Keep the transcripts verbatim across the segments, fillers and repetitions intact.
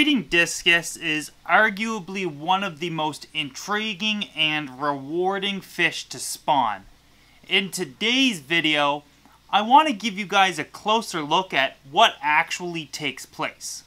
Breeding discus is arguably one of the most intriguing and rewarding fish to spawn. In today's video, I want to give you guys a closer look at what actually takes place.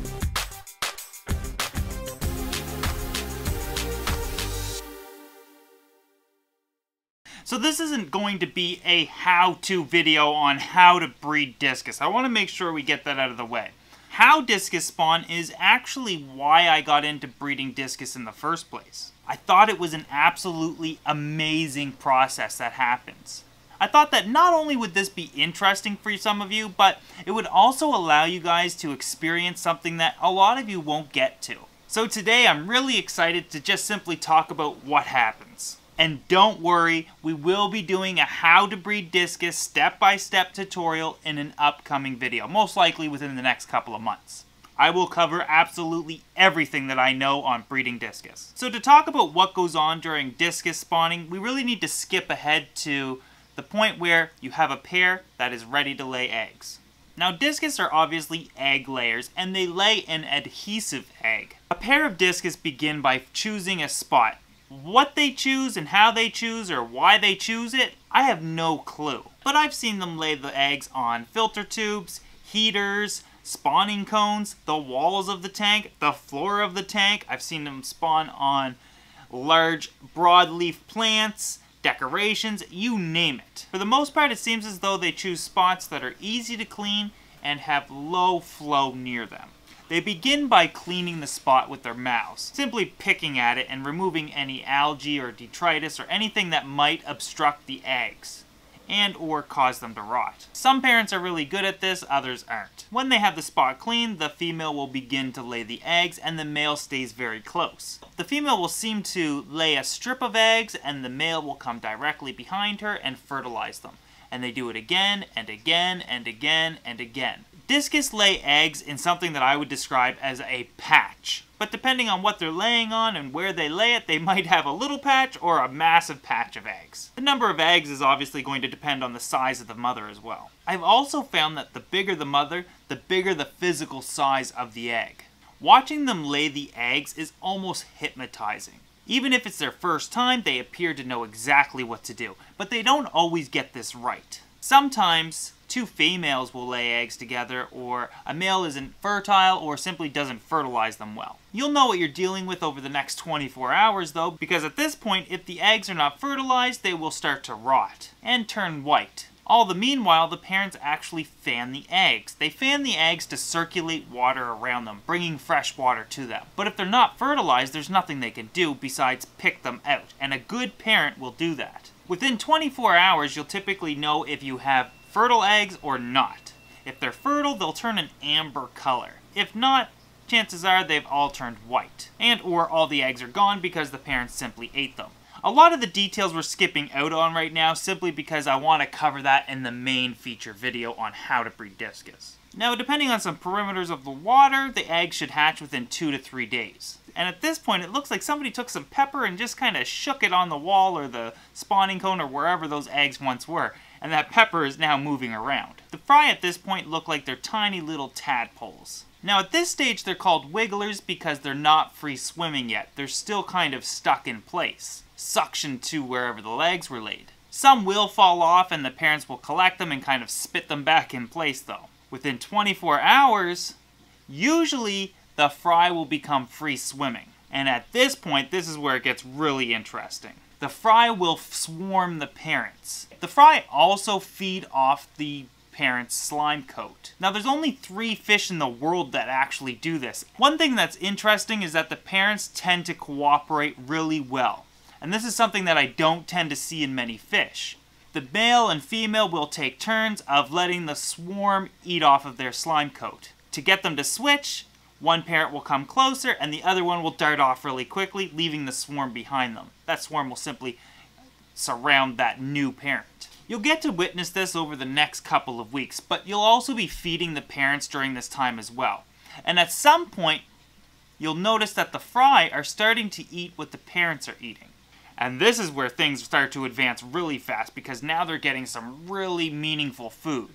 So this isn't going to be a how-to video on how to breed discus. I want to make sure we get that out of the way. How discus spawn is actually why I got into breeding discus in the first place. I thought it was an absolutely amazing process that happens. I thought that not only would this be interesting for some of you, but it would also allow you guys to experience something that a lot of you won't get to. So today I'm really excited to just simply talk about what happens. And don't worry, we will be doing a how to breed discus step-by-step tutorial in an upcoming video, most likely within the next couple of months. I will cover absolutely everything that I know on breeding discus. So to talk about what goes on during discus spawning, we really need to skip ahead to the point where you have a pair that is ready to lay eggs. Now discus are obviously egg layers, and they lay an adhesive egg. A pair of discus begin by choosing a spot. What they choose and how they choose or why they choose it, I have no clue. But I've seen them lay the eggs on filter tubes, heaters, spawning cones, the walls of the tank, the floor of the tank. I've seen them spawn on large broadleaf plants, decorations, you name it. For the most part, it seems as though they choose spots that are easy to clean and have low flow near them. They begin by cleaning the spot with their mouths, simply picking at it and removing any algae or detritus or anything that might obstruct the eggs and or cause them to rot. Some parents are really good at this, others aren't. When they have the spot cleaned, the female will begin to lay the eggs and the male stays very close. The female will seem to lay a strip of eggs and the male will come directly behind her and fertilize them. And they do it again and again and again and again. Discus lay eggs in something that I would describe as a patch. But depending on what they're laying on and where they lay it, they might have a little patch or a massive patch of eggs. The number of eggs is obviously going to depend on the size of the mother as well. I've also found that the bigger the mother, the bigger the physical size of the egg. Watching them lay the eggs is almost hypnotizing. Even if it's their first time, they appear to know exactly what to do. But they don't always get this right. Sometimes two females will lay eggs together, or a male isn't fertile or simply doesn't fertilize them well. You'll know what you're dealing with over the next twenty-four hours though, because at this point, if the eggs are not fertilized, they will start to rot and turn white. All the meanwhile, the parents actually fan the eggs. They fan the eggs to circulate water around them, bringing fresh water to them. But if they're not fertilized, there's nothing they can do besides pick them out, and a good parent will do that. Within twenty-four hours, you'll typically know if you have fertile eggs or not. If they're fertile, they'll turn an amber color. If not, chances are they've all turned white. And or all the eggs are gone because the parents simply ate them. A lot of the details we're skipping out on right now simply because I want to cover that in the main feature video on how to breed discus. Now, depending on some parameters of the water, the eggs should hatch within two to three days. And at this point, it looks like somebody took some pepper and just kind of shook it on the wall or the spawning cone or wherever those eggs once were. And that pepper is now moving around. The fry at this point look like they're tiny little tadpoles. Now at this stage they're called wigglers because they're not free swimming yet. They're still kind of stuck in place, suctioned to wherever the legs were laid. Some will fall off and the parents will collect them and kind of spit them back in place though. Within twenty-four hours, usually the fry will become free swimming. And at this point, this is where it gets really interesting. The fry will swarm the parents. The fry also feed off the parent's slime coat. Now there's only three fish in the world that actually do this. One thing that's interesting is that the parents tend to cooperate really well. And this is something that I don't tend to see in many fish. The male and female will take turns of letting the swarm eat off of their slime coat. To get them to switch, one parent will come closer and the other one will dart off really quickly, leaving the swarm behind them. That swarm will simply surround that new parent. You'll get to witness this over the next couple of weeks, but you'll also be feeding the parents during this time as well. And at some point, you'll notice that the fry are starting to eat what the parents are eating. And this is where things start to advance really fast because now they're getting some really meaningful food.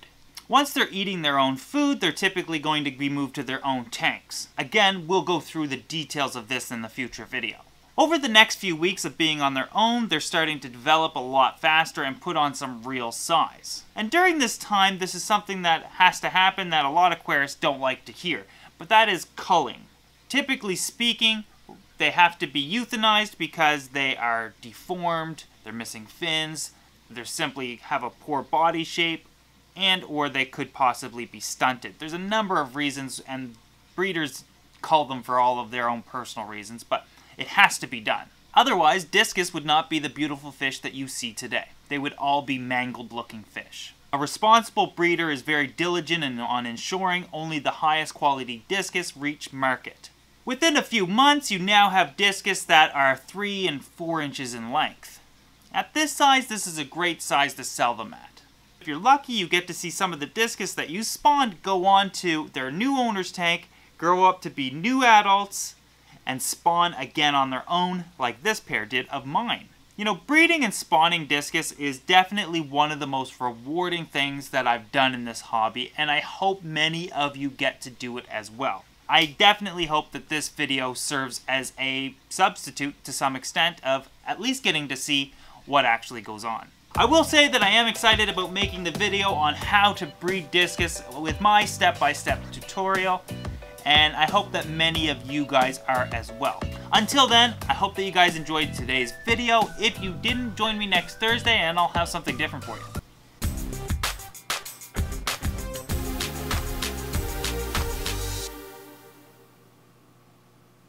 Once they're eating their own food, they're typically going to be moved to their own tanks. Again, we'll go through the details of this in the future video. Over the next few weeks of being on their own, they're starting to develop a lot faster and put on some real size. And during this time, this is something that has to happen that a lot of aquarists don't like to hear, but that is culling. Typically speaking, they have to be euthanized because they are deformed, they're missing fins, they simply have a poor body shape, and or they could possibly be stunted. There's a number of reasons, and breeders cull them for all of their own personal reasons, but it has to be done. Otherwise, discus would not be the beautiful fish that you see today. They would all be mangled looking fish. A responsible breeder is very diligent in, on ensuring only the highest quality discus reach market. Within a few months, you now have discus that are three and four inches in length. At this size, this is a great size to sell them at. If you're lucky, you get to see some of the discus that you spawned go on to their new owner's tank, grow up to be new adults, and spawn again on their own, like this pair did of mine. You know, breeding and spawning discus is definitely one of the most rewarding things that I've done in this hobby, and I hope many of you get to do it as well. I definitely hope that this video serves as a substitute to some extent of at least getting to see what actually goes on. I will say that I am excited about making the video on how to breed discus with my step-by-step tutorial, and I hope that many of you guys are as well. Until then, I hope that you guys enjoyed today's video. If you didn't, join me next Thursday and I'll have something different for you.